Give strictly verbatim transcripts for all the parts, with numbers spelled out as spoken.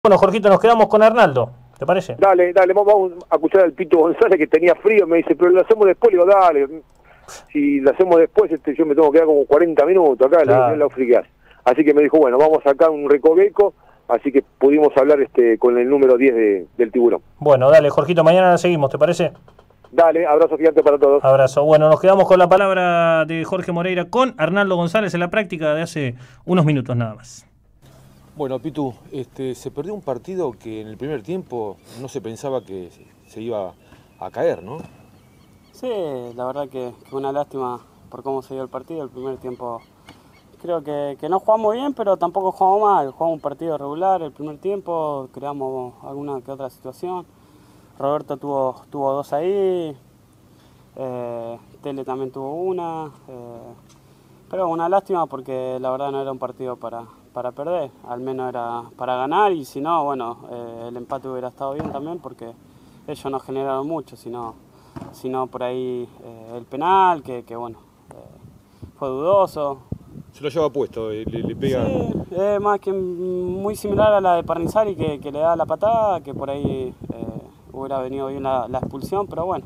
Bueno, Jorgito, nos quedamos con Arnaldo, ¿te parece? Dale, dale, vamos a escuchar al Pito González que tenía frío, me dice, pero lo hacemos después, le digo, dale, si lo hacemos después, este, yo me tengo que quedar como cuarenta minutos acá, claro. Le digo, la friqueás. Así que me dijo, bueno, vamos a sacar un recoveco, así que pudimos hablar este con el número diez de, del Tiburón. Bueno, dale, Jorgito, mañana la seguimos, ¿te parece? Dale, abrazo gigante para todos. Abrazo. Bueno, nos quedamos con la palabra de Jorge Moreira con Arnaldo González en la práctica de hace unos minutos nada más. Bueno, Pitu, este, se perdió un partido que en el primer tiempo no se pensaba que se iba a caer, ¿no? Sí, la verdad que fue una lástima por cómo se dio el partido. El primer tiempo creo que, que no jugamos bien, pero tampoco jugamos mal. Jugamos un partido regular el primer tiempo, creamos alguna que otra situación. Roberto tuvo, tuvo dos ahí, eh, Tele también tuvo una, eh, pero una lástima porque la verdad no era un partido para, para perder, al menos era para ganar y si no, bueno, eh, el empate hubiera estado bien también porque ellos no generaron mucho, sino, sino por ahí eh, el penal, que, que bueno, eh, fue dudoso. Se lo lleva puesto, le, le pega... Sí, es más que muy similar a la de Parnizari que, que le da la patada, que por ahí eh, hubiera venido bien la, la expulsión, pero bueno,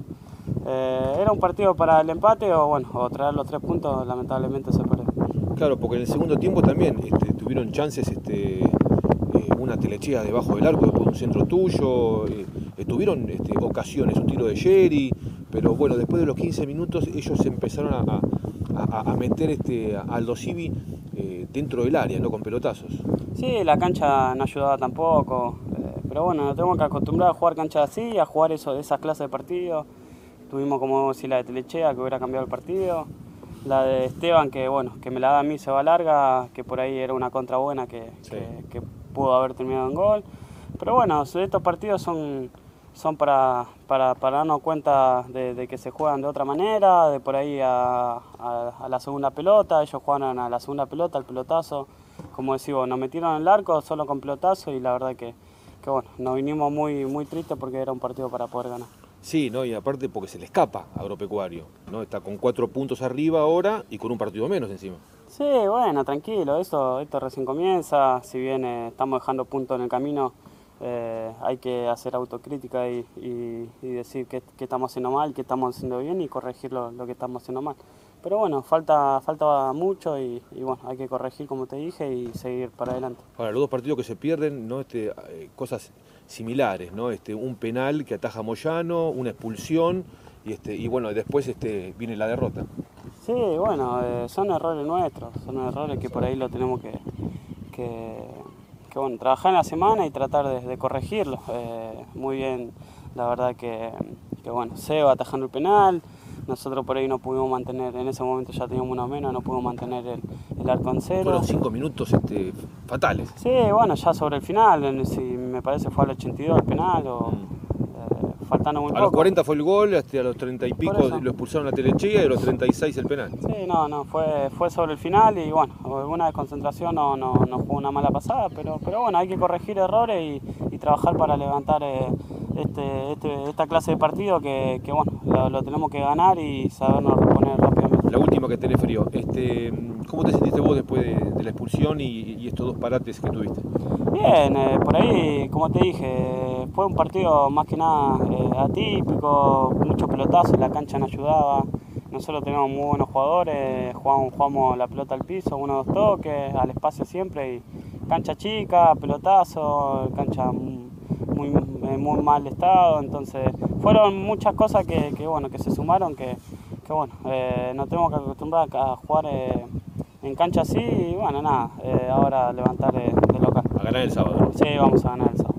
eh, era un partido para el empate o bueno, o traer los tres puntos, lamentablemente se perdió. Claro, porque en el segundo tiempo también este, tuvieron chances, este, eh, una telechea debajo del arco, después un centro tuyo, eh, eh, tuvieron este, ocasiones, un tiro de Jerry, pero bueno, después de los quince minutos ellos empezaron a, a, a meter este, a Aldo Civi eh, dentro del área, no con pelotazos. Sí, la cancha no ayudaba tampoco, eh, pero bueno, nos tenemos que acostumbrar a jugar canchas así, a jugar eso, esas clases de partidos. Tuvimos como si la de Telechea que hubiera cambiado el partido. La de Esteban, que bueno, que me la da a mí, se va larga, que por ahí era una contra buena que, sí. que, que pudo haber terminado en gol. Pero bueno, estos partidos son, son para, para, para darnos cuenta de, de que se juegan de otra manera, de por ahí a, a, a la segunda pelota, ellos jugaron a la segunda pelota, al pelotazo. Como decimos, nos metieron en el arco solo con pelotazo y la verdad que, que bueno, nos vinimos muy, muy tristes porque era un partido para poder ganar. Sí, ¿no? Y aparte porque se le escapa a Agropecuario, ¿no? Está con cuatro puntos arriba ahora y con un partido menos encima. Sí, bueno, tranquilo, esto, esto recién comienza, si bien eh, estamos dejando puntos en el camino, eh, hay que hacer autocrítica y, y, y decir qué estamos haciendo mal, qué estamos haciendo bien y corregir lo, lo que estamos haciendo mal. Pero bueno, falta, falta mucho y, y bueno, hay que corregir como te dije y seguir para adelante. Ahora, los dos partidos que se pierden, ¿no? Este, eh, cosas similares, ¿no? Este, un penal que ataja a Moyano, una expulsión y, este, y bueno, después este, viene la derrota. Sí, bueno, eh, son errores nuestros, son errores que por ahí lo tenemos que, que, que bueno, trabajar en la semana y tratar de, de corregirlos. Eh, muy bien, la verdad que, que bueno, Seba atajando el penal. Nosotros por ahí no pudimos mantener, en ese momento ya teníamos uno menos, no pudimos mantener el, el arco en cero. Fueron cinco minutos este, fatales. Sí, bueno, ya sobre el final, si me parece fue al ochenta y dos el penal, o mm. eh, faltando muy a poco. A los cuarenta fue el gol, hasta a los treinta y pico lo expulsaron a Telechea y a los treinta y seis el penal. Sí, no, no, fue, fue sobre el final y bueno, una desconcentración no, no, no jugó una mala pasada, pero, pero bueno, hay que corregir errores y, y trabajar para levantar eh, este, este, esta clase de partido que, que bueno, lo, lo tenemos que ganar y sabernos reponer rápidamente. La última que tenés frío, este, ¿cómo te sentiste vos después de, de la expulsión y, y estos dos parates que tuviste? Bien, eh, por ahí, como te dije, fue un partido más que nada eh, atípico, mucho pelotazo, la cancha no ayudaba. Nosotros tenemos muy buenos jugadores, jugamos, jugamos la pelota al piso, uno o dos toques, al espacio siempre, y cancha chica, pelotazo, cancha muy, muy, muy mal estado, entonces fueron muchas cosas que, que, bueno, que se sumaron, que, que bueno, eh, nos tenemos que acostumbrar a jugar eh, en cancha así y bueno, nada, eh, ahora levantar eh, de local. A ganar el sábado. Sí, vamos a ganar el sábado.